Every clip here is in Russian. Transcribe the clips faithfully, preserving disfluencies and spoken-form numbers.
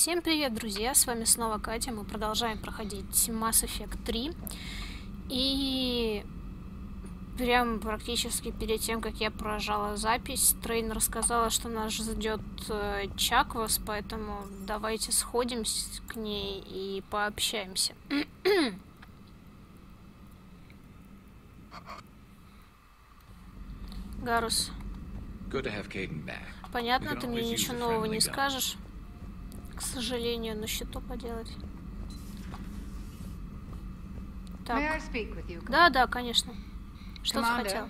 Всем привет, друзья! С вами снова Катя. Мы продолжаем проходить Mass Effect три. И прям практически перед тем, как я прожала запись, Трейн рассказала, что нас ждет э, Чаквас, поэтому давайте сходим к ней и пообщаемся. Гарус. Понятно, ты мне ничего нового не скажешь. К сожалению, на счету поделать. Так. Да, да, конечно. Что ты хотел?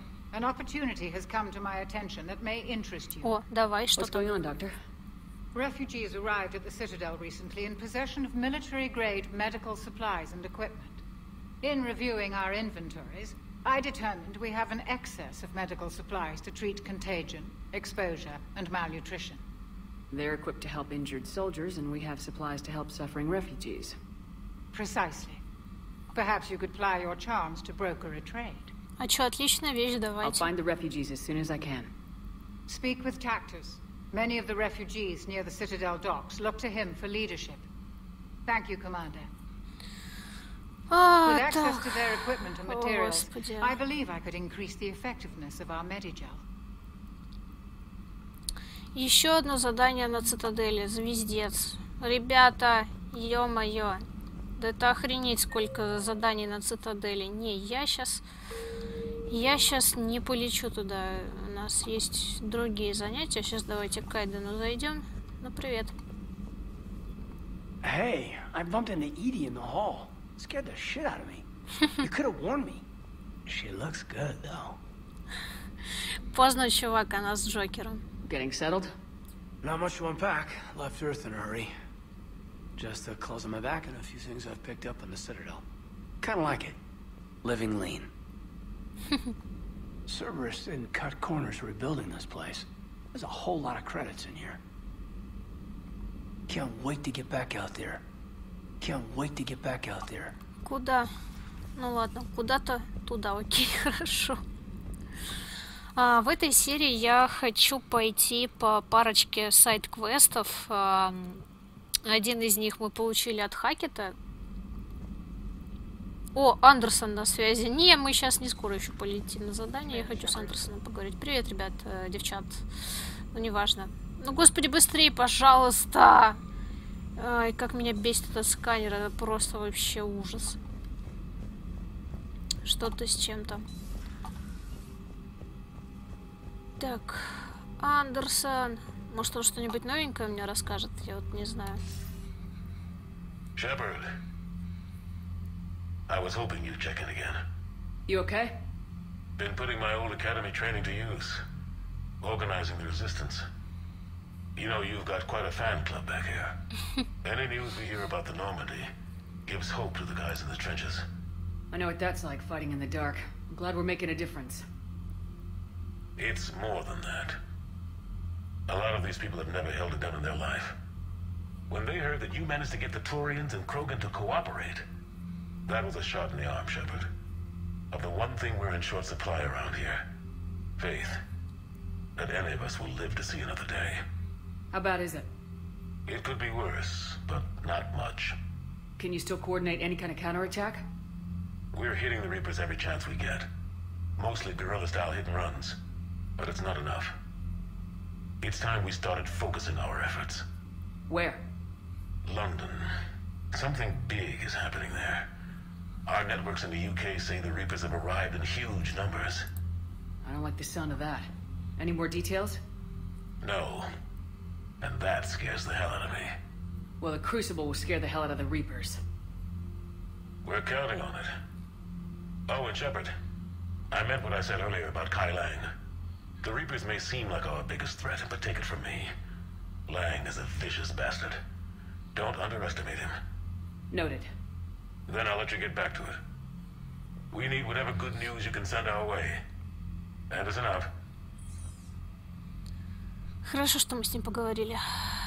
О, давай, что там? Refugees arrived at the Citadel recently in possession of military-grade medical supplies and equipment. In reviewing our inventories, I determined we have an excess of medical supplies to treat contagion, exposure, and malnutrition. They're equipped to help injured soldiers, and we have supplies to help suffering refugees. Precisely. Perhaps you could ply your charms to broker a trade. А чё, отличная вещь, давайте. I'll find the refugees as soon as I can. Speak with Tactus. Many of the refugees near the Citadel docks look to him for leadership. Thank you, Commander. А, With access так. to their equipment and materials, Господи. I believe I could increase the effectiveness of our Medigel. Еще одно задание на Цитадели. Звездец. Ребята, ё-моё. Да это охренеть, сколько заданий на Цитадели. Не, я сейчас... Я сейчас не полечу туда. У нас есть другие занятия. Сейчас давайте к Кайдену зайдем. Ну, привет. Hey, I bumped into Edie in the hall. Scared the shit out of me. You could have warned me. She looks good, though. Поздно, чувак, она с Джокером. Getting settled? Not much to unpack. Left Earth in a hurry. Just the clothes on my back and a few things I've picked up on the Citadel. Kind of like it. Living lean. Cerberus didn't cut corners rebuilding this place. There's a whole lot of credits in here. Can't wait to get back out there. Can't wait to get back out there. Куда? Ну ладно, куда-то туда, окей, хорошо. А, в этой серии я хочу пойти по парочке сайд-квестов. А, один из них мы получили от Хакета. О, Андерсон на связи. Не, мы сейчас не скоро еще полетим на задание. Я хочу с Андерсоном поговорить. Привет, ребят, э, девчат. Ну, неважно. Ну, господи, быстрее, пожалуйста. Ай, как меня бесит этот сканер. Это просто вообще ужас. Что-то с чем-то. Так, Андерсон. Может, он что-нибудь новенькое мне расскажет? Я вот не знаю. Shepard. I was hoping you'd check in again. You okay? Been putting my old academy training to use. Organizing the resistance. You know, you've got quite a fan club back here. Any news we hear about the Normandy gives hope to the guys in the trenches. I know what that's like, fighting in the dark. I'm glad we're making a difference. It's more than that. A lot of these people have never held a gun in their life. When they heard that you managed to get the Turians and Krogan to cooperate, that was a shot in the arm, Shepard. Of the one thing we're in short supply around here. Faith. That any of us will live to see another day. How bad is it? It could be worse, but not much. Can you still coordinate any kind of counterattack? We're hitting the Reapers every chance we get. Mostly guerrilla-style hit-and-runs. But it's not enough. It's time we started focusing our efforts. Where? London. Something big is happening there. Our networks in the U K say the Reapers have arrived in huge numbers. I don't like the sound of that. Any more details? No. And that scares the hell out of me. Well, the Crucible will scare the hell out of the Reapers. We're counting on it. Oh, and Shepard. I meant what I said earlier about Kai Lang. The Reapers may seem like our biggest threat, but take it from me. Lang is a vicious bastard. Don't underestimate him. Noted. Then I'll let you get back to it. We need whatever good news you can send our way. Anderson out. Хорошо, что мы с ним поговорили.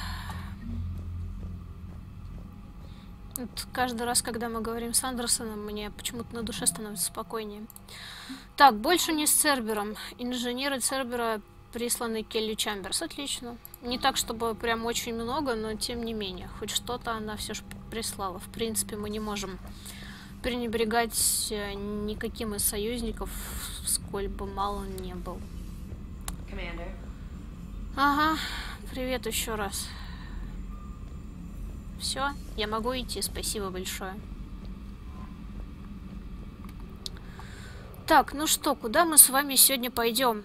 Вот каждый раз, когда мы говорим с Андерсоном, мне почему-то на душе становится спокойнее. Так, больше не с Цербером. Инженеры Цербера присланный Келли Чамберс. Отлично. Не так, чтобы прям очень много, но тем не менее. Хоть что-то она все же прислала. В принципе, мы не можем пренебрегать никаким из союзников, сколь бы мал он не был. Commander. Ага, привет еще раз. Все, я могу идти, спасибо большое. Так, ну что, куда мы с вами сегодня пойдем?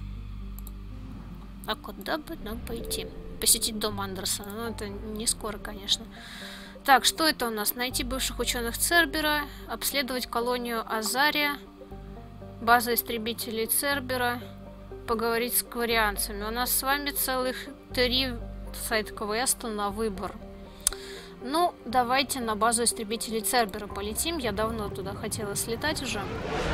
А куда бы нам пойти? Посетить дом Андерсона. Ну, это не скоро, конечно. Так, что это у нас? Найти бывших ученых Цербера, обследовать колонию Азария, база истребителей Цербера, поговорить с кварианцами. У нас с вами целых три сайт-квеста на выбор. Ну, давайте на базу истребителей Цербера полетим. Я давно туда хотела слетать уже.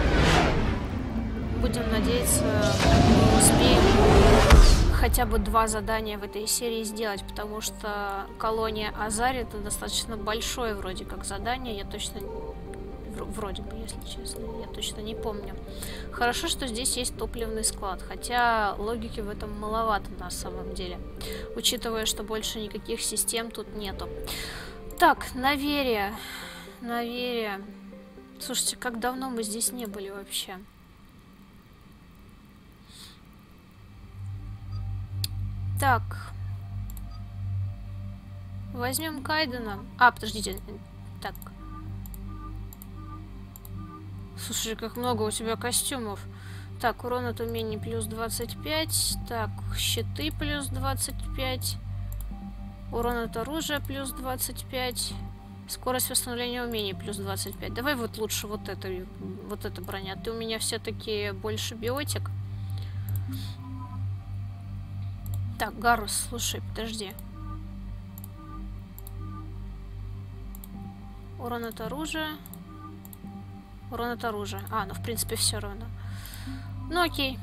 Будем надеяться, мы успеем хотя бы два задания в этой серии сделать, потому что колония Азари это достаточно большое вроде как задание. Я точно... Вроде бы, если честно. Я точно не помню. Хорошо, что здесь есть топливный склад, хотя логики в этом маловато на самом деле, учитывая, что больше никаких систем тут нету. Так, Наверия. Наверия. Слушайте, как давно мы здесь не были вообще. Так. Возьмем Кайдена. А, подождите. Так. Слушай, как много у тебя костюмов. Так, урон от умений плюс двадцать пять. Так, щиты плюс двадцать пять. Урон от оружия плюс двадцать пять. Скорость восстановления умений плюс двадцать пять. Давай вот лучше вот это, вот эта броня. Ты у меня все-таки больше биотик. Так, Гарус, слушай, подожди. Урон от оружия. Урон от оружия. А, ну в принципе все равно. Ну окей.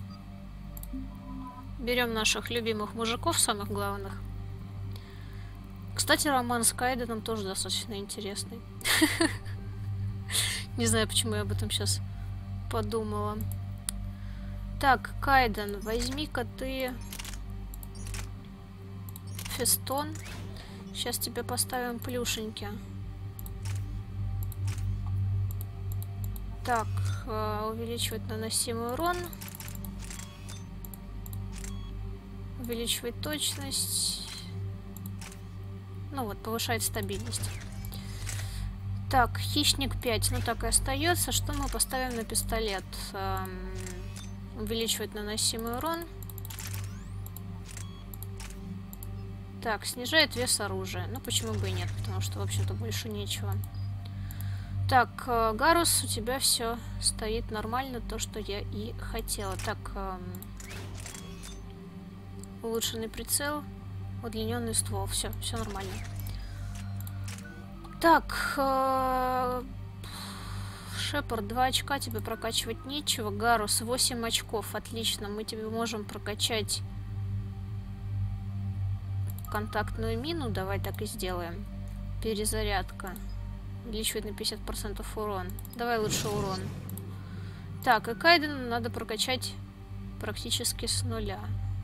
Берем наших любимых мужиков, самых главных. Кстати, роман с Кайденом тоже достаточно интересный. Не знаю, почему я об этом сейчас подумала. Так, Кайден, возьми-ка ты фестон. Сейчас тебе поставим плюшеньки. Так, увеличивать наносимый урон. Увеличивать точность. Ну вот, повышает стабильность. Так, хищник пять. Ну так и остается. Что мы поставим на пистолет? Эм, увеличивать наносимый урон. Так, снижает вес оружия. Ну почему бы и нет, потому что, в общем-то, больше нечего. Так, э, Гарус, у тебя все стоит нормально, то, что я и хотела. Так, э, улучшенный прицел. Удлиненный ствол. Все, все нормально. Так, э, Шепард, два очка, тебе прокачивать нечего. Гарус, восемь очков. Отлично, мы тебе можем прокачать контактную мину. Давай так и сделаем. Перезарядка. Увеличивает на пятьдесят процентов урон. Давай лучше урон. Так, и Кайдена надо прокачать практически с нуля.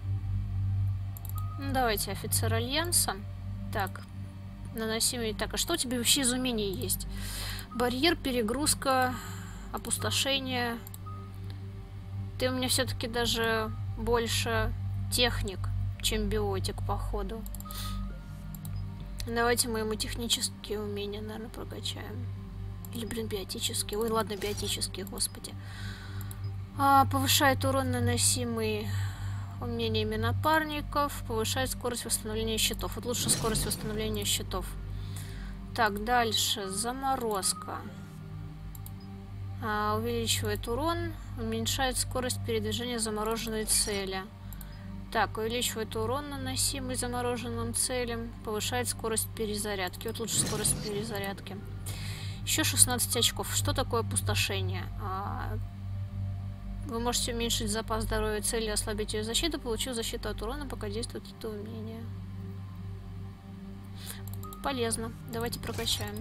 Ну, давайте, офицер Альянса. Так, наносимый. Так, а что у тебя вообще из умений есть? Барьер, перегрузка, опустошение. Ты у меня все-таки даже больше техник, чем биотик, походу. Давайте мы ему технические умения, наверное, прокачаем. Или, блин, биотические. Ой, ладно, биотические, господи. А, повышает урон, наносимый умениями напарников, повышает скорость восстановления щитов. Вот лучше скорость восстановления щитов. Так, дальше. Заморозка. А, увеличивает урон, уменьшает скорость передвижения замороженной цели. Так, увеличивает урон, наносимый замороженным целям, повышает скорость перезарядки. Вот лучше скорость перезарядки. Еще шестнадцать очков. Что такое опустошение? А, вы можете уменьшить запас здоровья цели и ослабить ее защиту, получив защиту от урона, пока действует это умение. Полезно. Давайте прокачаем.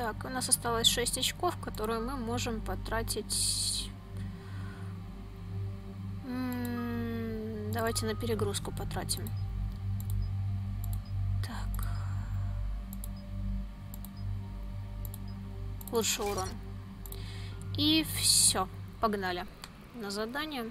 Так, у нас осталось шесть очков, которые мы можем потратить... М-м, давайте на перегрузку потратим. Так. Лучше урон. И все. Погнали на задание.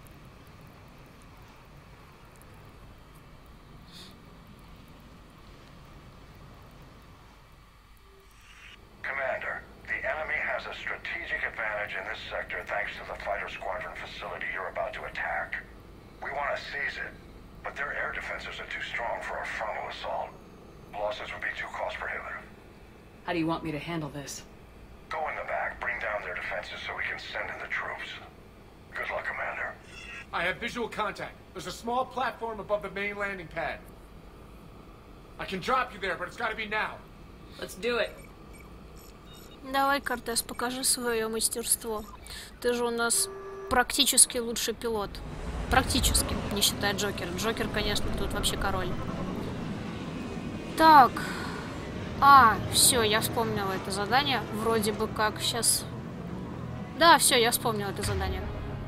Commander, the enemy has a strategic advantage in this sector thanks to the fighter squadron facility you're about to attack. We want to seize it, but their air defenses are too strong for a frontal assault. Losses would be too cost prohibitive. How do you want me to handle this? Go in the back, bring down their defenses so we can send in the troops. Good luck, Commander. I have visual contact. There's a small platform above the main landing pad. I can drop you there, but it's got to be now. Let's do it. Давай, Кортес, покажи свое мастерство. Ты же у нас практически лучший пилот. Практически, не считая Джокера. Джокер, конечно, тут вообще король. Так. А, все, я вспомнила это задание. Вроде бы как сейчас... Да, все, я вспомнила это задание.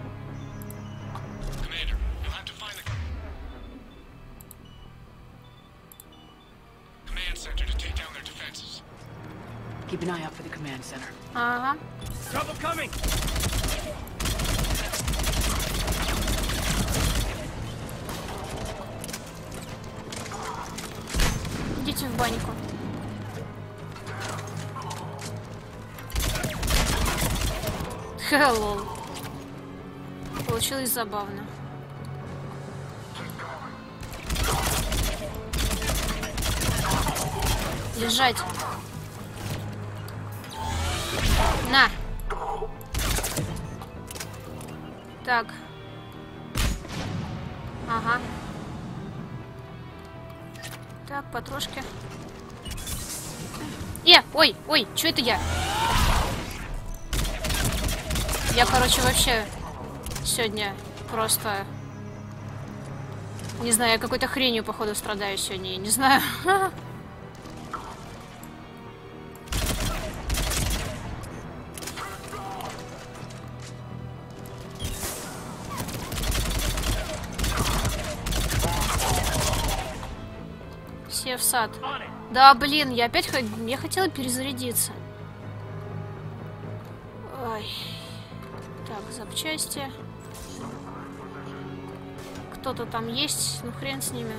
Keep an eye out for the command center. Ага. Trouble coming. Идите в баньку. Hello. Получилось забавно. Лежать. На. Так. Ага. Так, потрошки. Э, ой, ой, что это я? Я, короче, вообще сегодня просто... Не знаю, я какой-то хренью, походу, страдаю сегодня, я не знаю. Все в сад. Да, блин, я опять х... я хотела перезарядиться. Ой. Так, запчасти. Кто-то там есть, ну хрен с ними.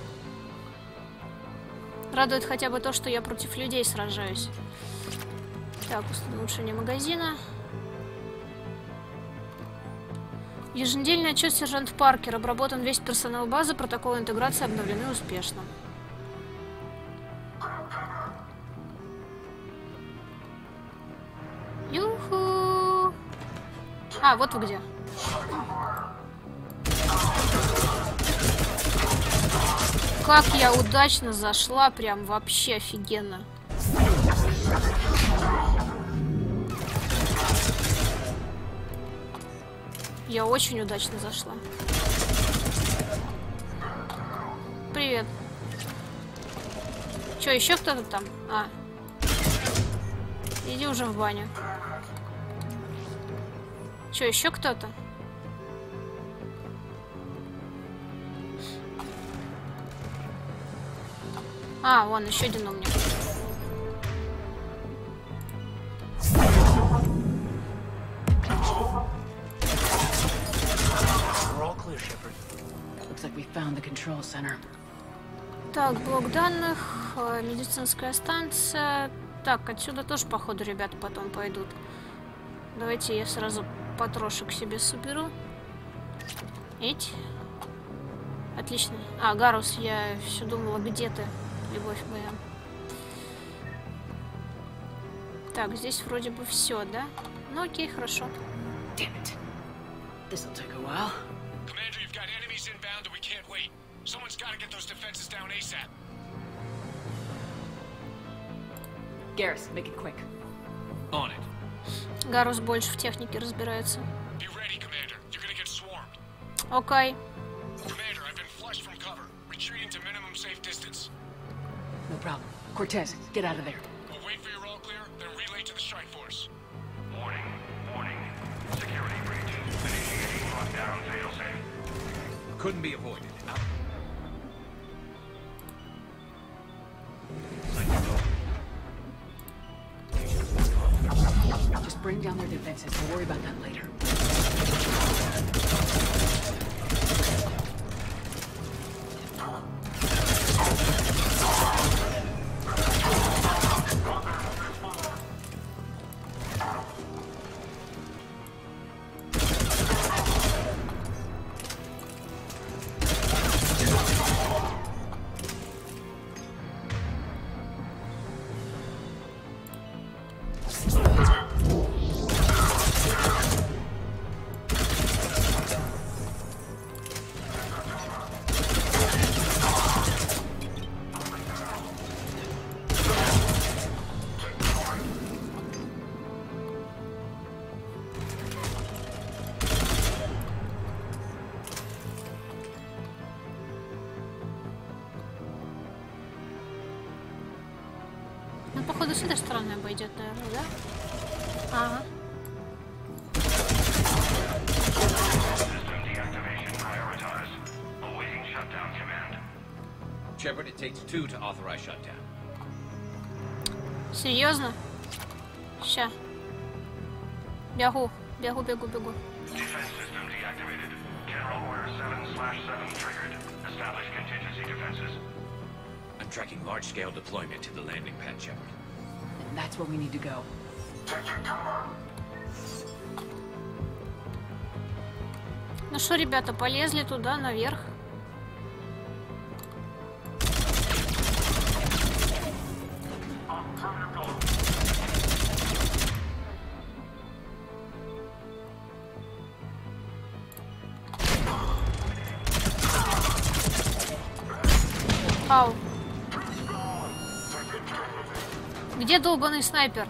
Радует хотя бы то, что я против людей сражаюсь. Так, улучшение магазина. Еженедельный отчет сержант Паркер. Обработан весь персонал базы, протоколы интеграции обновлены успешно. Юху! А, вот вы где. Как я удачно зашла, прям вообще офигенно. Я очень удачно зашла. Привет. Че, еще кто-то там? А. Иди уже в баню. Че, еще кто-то? А, вон, еще один умник. Так, блок данных, медицинская станция. Так, отсюда тоже, походу, ребята потом пойдут. Давайте я сразу потрошек себе соберу. Эть. Отлично. А, Гарус, я все думала, где ты, любовь моя. Так, здесь вроде бы все, да? Ну окей, хорошо. Garrus, make it quick. On it. Гарус больше в технике разбирается. Окей. No problem. Cortez, get out of there. We'll wait for your all clear, down failsafe. Couldn't be avoided. Just bring down their defenses. We'll worry about that later. Ну, походу, с этой стороны обойдет, наверное, да? Ага. System deactivation prioritized. Awaiting shutdown command. Shepard, it takes two to authorize shutdown. Серьезно? Ща. Бегу, бегу, бегу, бегу. Defense system deactivated. General order seven slash seven triggered. Establish contingency defenses. I'm tracking large-scale deployment to the landing pad, Shepard. And that's where we need to go. Ну что, ребята, полезли туда, наверх. Ау. Где долбаный снайпер?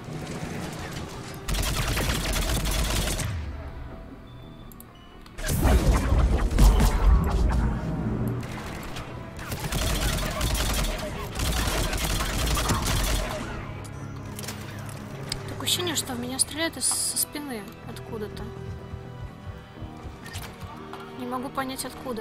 Такое ощущение, что в меня стреляют из- со спины откуда-то. Не могу понять, откуда.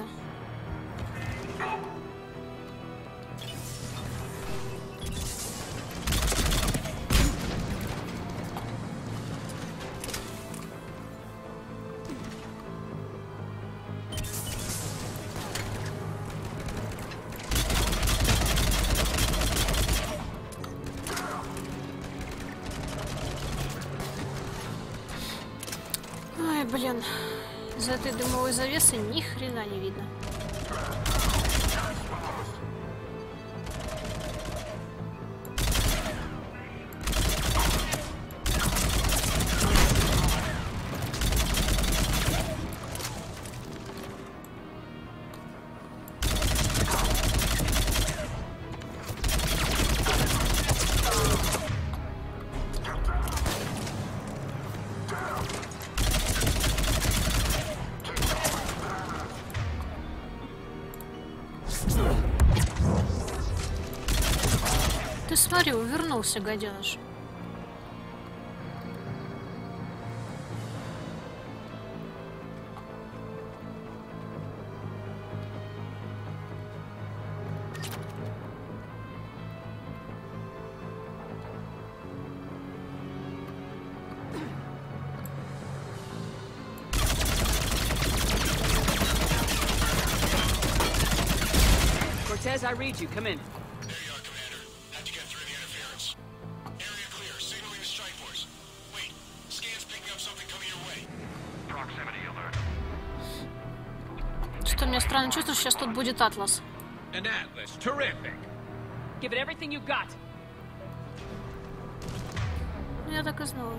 Ой, блин, за этой дымовой завесы ни хрена не видно. Ты смотри, увернулся, гаденыш. Cortez, I read you. Come in. There you are, Commander. Had to get through the interference. Area clear. Signaling the strike force. Wait. Scan's picking up something coming your way. Proximity alert. Что мне странно чувство, что сейчас тут будет Атлас. An Atlas. Terrific. Give it everything you got. Ну, я так и знала.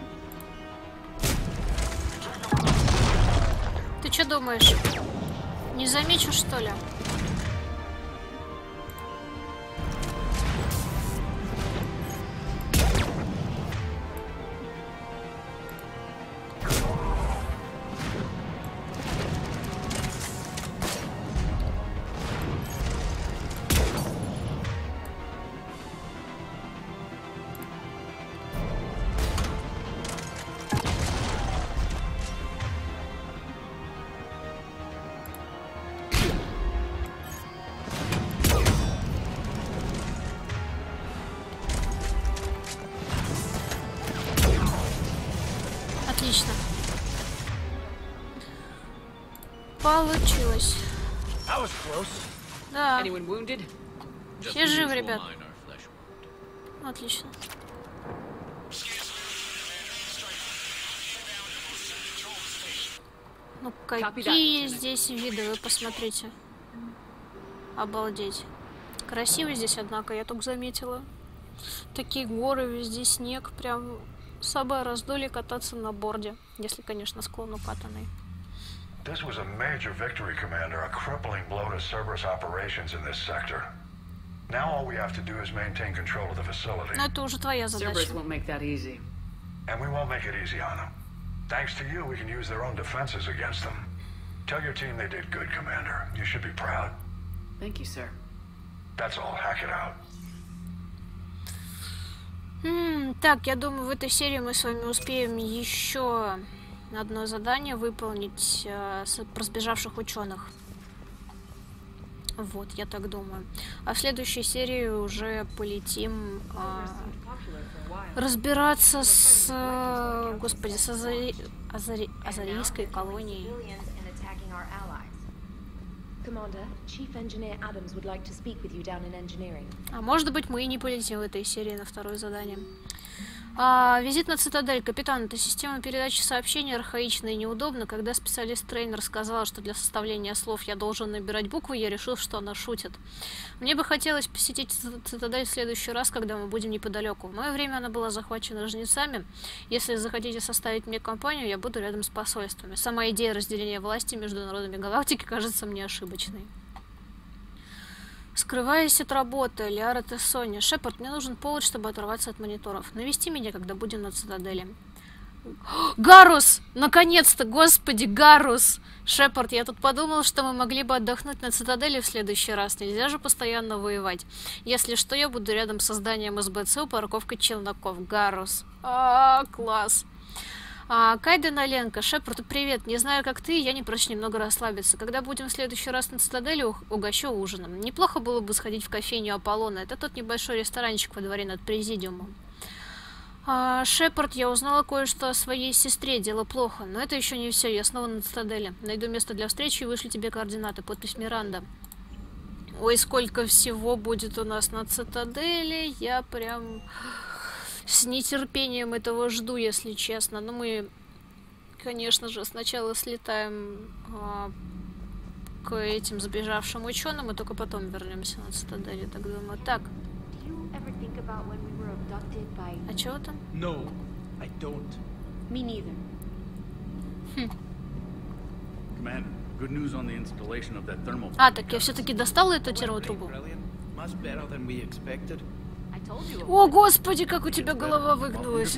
Ты что думаешь? Не замечу, что ли? Отлично. Получилось. Да. Anyone wounded? Все живы, ребят. Отлично. Ну какие здесь виды, вы посмотрите. Обалдеть. Красиво здесь, однако, я только заметила. Такие горы, везде снег, прям собой раздули кататься на борде, если, конечно, склон укатанный. This was a major victory, Commander, a crippling blow to Cerberus operations in this sector. Now all we have to do is maintain control of the facility. Но это уже твоя задача. Cerberus won't make that easy. And we won't make it easy on them. Thanks to you, we can use their own defenses against them. Tell your team they did good, Commander. You should be proud. Thank you, sir. That's all. Hack it out. М-м, так, я думаю, в этой серии мы с вами успеем еще одно задание выполнить э, с разбежавших ученых. Вот, я так думаю. А в следующей серии уже полетим э, разбираться с, э, господи, с Азари... Азари... азарийской колонией. А может быть, мы и не полетим в этой серии на второе задание. А, визит на цитадель. Капитан, эта система передачи сообщений архаична и неудобна. Когда специалист-трейнер сказала, что для составления слов я должен набирать буквы, я решил, что она шутит. Мне бы хотелось посетить цитадель в следующий раз, когда мы будем неподалеку. В мое время она была захвачена жнецами. Если захотите составить мне компанию, я буду рядом с посольствами. Сама идея разделения власти между народами галактики кажется мне ошибочной. Скрываясь от работы, Лиара Тессони. Шепард, мне нужен повод, чтобы оторваться от мониторов. Навести меня, когда будем на цитадели. Гарус! Наконец-то! Господи, Гарус! Шепард, я тут подумал, что мы могли бы отдохнуть на цитадели в следующий раз. Нельзя же постоянно воевать. Если что, я буду рядом с зданием эс бэ цэ у парковкой челноков. Гарус. А, класс. А, Кайден Оленко, Шепард, привет. Не знаю, как ты, я не прочь немного расслабиться. Когда будем в следующий раз на цитадели, угощу ужином. Неплохо было бы сходить в кофейню Аполлона. Это тот небольшой ресторанчик во дворе над президиумом. А, Шепард, я узнала кое-что о своей сестре. Дело плохо. Но это еще не все. Я снова на цитадели. Найду место для встречи и вышлю тебе координаты. Подпись Миранда. Ой, сколько всего будет у нас на цитадели. Я прям... С нетерпением этого жду, если честно. Но мы, конечно же, сначала слетаем а, к этим забежавшим ученым, и только потом вернемся на цитадель, я так думаю. Так. А чего там? No, I don't. Me neither. Хм. Commander, good news on the installation of that thermal. А, так я все-таки достала эту термотрубу. Much better than we expected. О, господи, как у тебя голова выгнулась.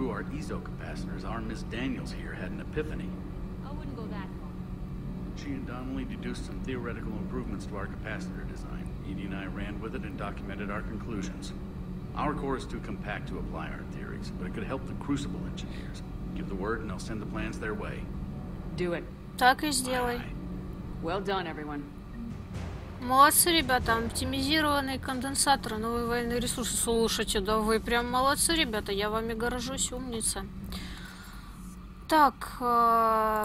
She and Donnelly deduced some theoretical improvements to our capacitor design. Edie and I ran with it and documented our conclusions. Our core is too compact to apply our theories, but it could help the Crucible engineers. Give the word and they'll send the plans their way. Do it. Так и сделай. Well done, everyone. Молодцы, ребята, оптимизированные конденсаторы, новые военные ресурсы. Слушайте, да вы прям молодцы, ребята, я вами горжусь, умница. Так, э...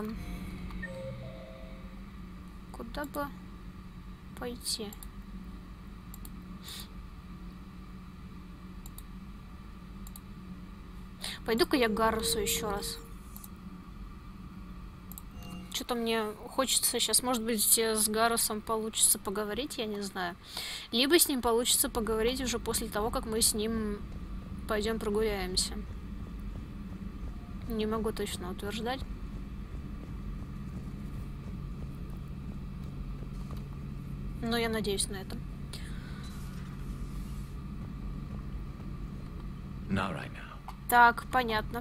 куда бы пойти? Пойду-ка я к Гаррусу еще раз. Что-то мне хочется сейчас, может быть, с Гаррусом получится поговорить, я не знаю. Либо с ним получится поговорить уже после того, как мы с ним пойдем прогуляемся. Не могу точно утверждать. Но я надеюсь на это. Not right now. Так, понятно.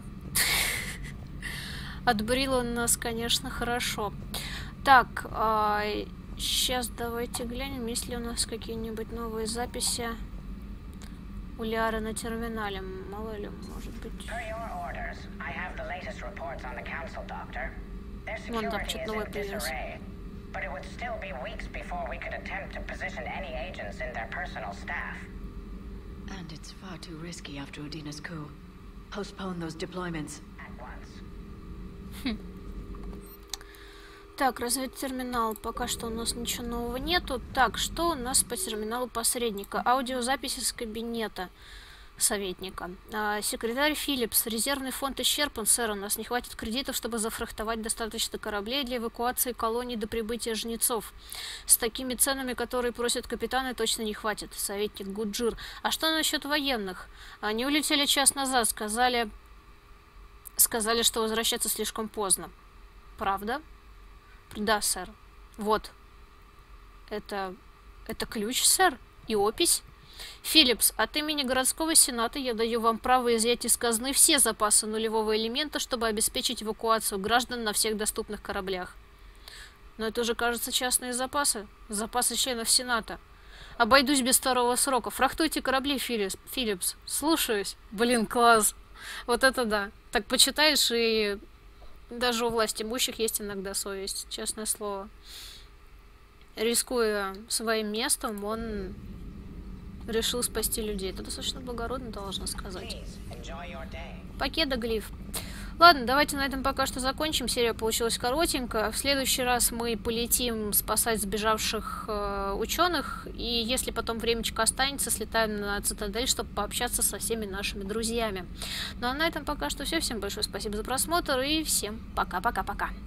Отбрил он нас, конечно, хорошо. Так, а, сейчас давайте глянем, есть ли у нас какие-нибудь новые записи у Лиары на терминале. Мало ли, может быть. Вон там что-то новое появилось. But it would still be weeks before we could attempt to position any agents in their personal staff. And it's far too risky after Udina's coup. Postpone those deployments. At once. Хм. Так, разведтерминал. Пока что у нас ничего нового нету. Так, что у нас по терминалу посредника? Аудиозапись из кабинета советника. А, секретарь Филлипс. Резервный фонд исчерпан, сэр. У нас не хватит кредитов, чтобы зафрахтовать достаточно кораблей для эвакуации колоний до прибытия жнецов. С такими ценами, которые просят капитаны, точно не хватит. Советник Гуджир. А что насчет военных? Они улетели час назад. Сказали, сказали, что возвращаться слишком поздно. Правда? Да, сэр. Вот. Это... Это ключ, сэр? И опись? Филлипс, от имени городского сената я даю вам право изъять из казны все запасы нулевого элемента, чтобы обеспечить эвакуацию граждан на всех доступных кораблях. Но это уже, кажется, частные запасы. Запасы членов сената. Обойдусь без второго срока. Фрахтуйте корабли, Филлипс. Филлипс. Слушаюсь. Блин, класс. Вот это да. Так почитаешь, и даже у власть имущих есть иногда совесть. Честное слово. Рискуя своим местом, он решил спасти людей. Это достаточно благородно, должна сказать. Покеда, Глиф. Ладно, давайте на этом пока что закончим. Серия получилась коротенькая. В следующий раз мы полетим спасать сбежавших э, ученых. И если потом времечко останется, слетаем на Цитадель, чтобы пообщаться со всеми нашими друзьями. Ну а на этом пока что все. Всем большое спасибо за просмотр. И всем пока-пока-пока.